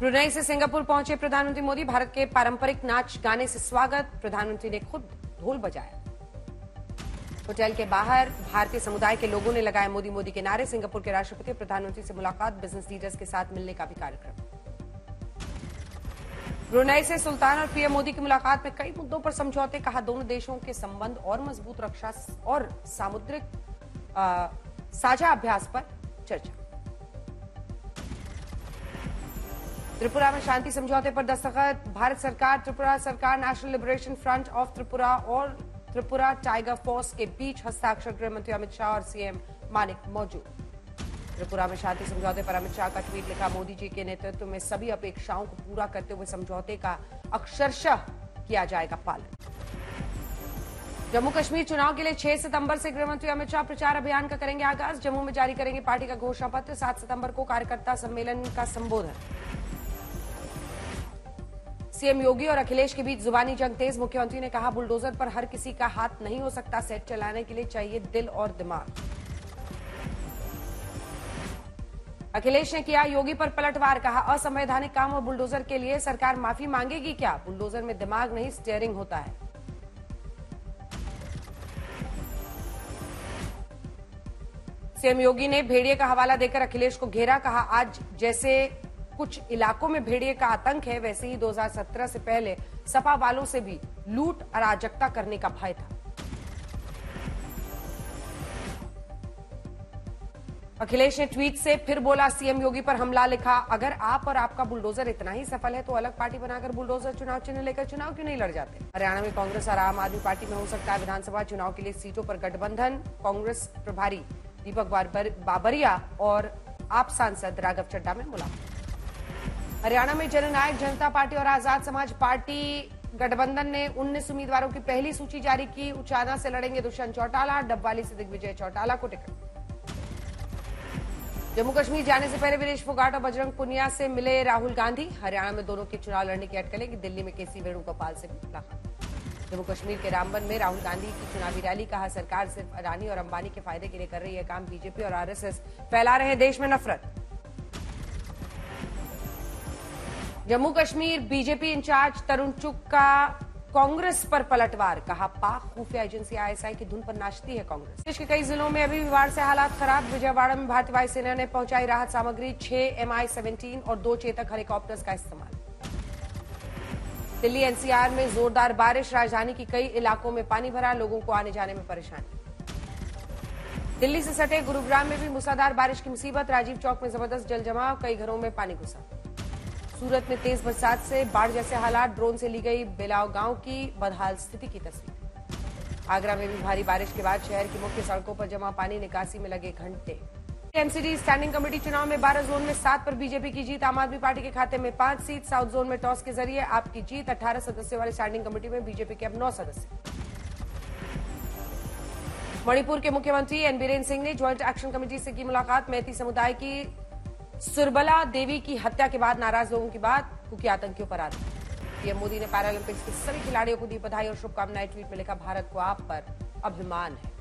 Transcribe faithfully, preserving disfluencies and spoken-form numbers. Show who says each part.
Speaker 1: Brunei से Singapore पहुंचे प्रधानमंत्री मोदी। भारत के पारंपरिक नाच गाने से स्वागत। प्रधानमंत्री ने खुद ढोल बजाया। होटल के बाहर भारतीय समुदाय के लोगों ने लगाए मोदी मोदी के नारे। सिंगापुर के राष्ट्रपति प्रधानमंत्री से मुलाकात, बिजनेस लीडर्स के साथ मिलने का भी कार्यक्रम। ब्रुनेई से सुल्तान और पीएम मोदी की मुलाकात में कई मुद्दों पर समझौते। कहा दोनों देशों के संबंध और मजबूत, रक्षा और सामुद्रिक साझा अभ्यास पर चर्चा। त्रिपुरा में शांति समझौते पर दस्तखत। भारत सरकार, त्रिपुरा सरकार, national liberation front of Tripura और त्रिपुरा टाइगर फोर्स के बीच हस्ताक्षर। गृह मंत्री अमित शाह और सीएम मानिक मौजूद। त्रिपुरा में शांति समझौते पर अमित शाह का ट्वीट लिखा। मोदी जी के नेतृत्व में सभी अपेक्षाओं को पूरा करते हुए समझौते का अक्षरशः किया जाएगा पालन। जम्मू कश्मीर चुनाव के लिए छह सितंबर से गृह मंत्री अमित शाह प्रचार अभियान का करेंगे आगाज। जम्मू में जारी करेंगे पार्टी का घोषणा पत्र। सात सितंबर को कार्यकर्ता सम्मेलन का संबोधन। सीएम योगी और अखिलेश के बीच जुबानी जंग तेज। मुख्यमंत्री ने कहा बुलडोजर पर हर किसी का हाथ नहीं हो सकता, सेट चलाने के लिए चाहिए दिल और दिमाग। अखिलेश ने किया योगी पर पलटवार। कहा असंवैधानिक काम और बुलडोजर के लिए सरकार माफी मांगेगी क्या? बुलडोजर में दिमाग नहीं स्टीयरिंग होता है। सीएम योगी ने भेड़िए का हवाला देकर अखिलेश को घेरा। कहा आज जैसे कुछ इलाकों में भेड़िए का आतंक है, वैसे ही दो हज़ार सत्रह से पहले सपा वालों से भी लूट अराजकता करने का भय था। अखिलेश ने ट्वीट से फिर बोला सीएम योगी पर हमला। लिखा अगर आप और आपका बुलडोजर इतना ही सफल है तो अलग पार्टी बनाकर बुलडोजर चुनाव चिन्ह लेकर चुनाव क्यों नहीं लड़ जाते? हरियाणा में कांग्रेस और आम आदमी पार्टी में हो सकता है विधानसभा चुनाव के लिए सीटों पर गठबंधन। कांग्रेस प्रभारी दीपक बाबरिया और आप सांसद राघव चड्ढा में मुलाकात। हरियाणा में जननायक जनता पार्टी और आजाद समाज पार्टी गठबंधन ने उन्नीस उम्मीदवारों की पहली सूची जारी की। उचाना से लड़ेंगे दुष्यंत चौटाला, डबवाली से दिग्विजय चौटाला को टिकट। जम्मू कश्मीर जाने से पहले विनेश फोगाट और बजरंग पुनिया से मिले राहुल गांधी। हरियाणा में दोनों के चुनाव लड़ने की अटकलें कि दिल्ली में केसी वेणुगोपाल से मुलाकात। जम्मू कश्मीर के रामबन में राहुल गांधी की चुनावी रैली। कहा सरकार सिर्फ अडानी और अंबानी के फायदे के लिए कर रही है काम। बीजेपी और आरएसएस फैला रहे देश में नफरत। जम्मू कश्मीर बीजेपी इंचार्ज तरुण चुग का कांग्रेस पर पलटवार। कहा पाक खुफिया एजेंसी आईएसआई की धुन पर नाचती है कांग्रेस। देश के कई जिलों में अभी विवाद से हालात खराब। विजयवाड़ा में भारतीय वायुसेना ने पहुंचाई राहत सामग्री। छह एमआई सेवनटीन और दो चेतक हेलीकॉप्टर्स का इस्तेमाल। दिल्ली एनसीआर में जोरदार बारिश। राजधानी की कई इलाकों में पानी भरा, लोगों को आने जाने में परेशानी। दिल्ली से सटे गुरुग्राम में भी मूसलाधार बारिश की मुसीबत। राजीव चौक में जबरदस्त जल जमाव, कई घरों में पानी घुसा। सूरत में तेज बरसात से बाढ़ जैसे हालात। ड्रोन से ली गई बेलाव गांव की बदहाल स्थिति की तस्वीर। आगरा में भी भारी बारिश के बाद शहर की मुख्य सड़कों पर जमा पानी, निकासी में लगे घंटे। एमसीडी स्टैंडिंग कमेटी चुनाव में बारह जोन में सात पर बीजेपी की जीत। आम आदमी पार्टी के खाते में पांच सीट। साउथ जोन में टॉस के जरिए आपकी जीत। अठारह सदस्यों वाली स्टैंडिंग कमेटी में बीजेपी के अब नौ सदस्य। मणिपुर के मुख्यमंत्री एन बीरेन सिंह ने ज्वाइंट एक्शन कमेटी से की मुलाकात। मैती समुदाय की सुरबला देवी की हत्या के बाद नाराज लोगों की बात, कुकी आतंकियों पर आरोप। पीएम मोदी ने पैरालंपिक्स के सभी खिलाड़ियों को दी बधाई और शुभकामनाएं। ट्वीट में लिखा भारत को आप पर अभिमान है।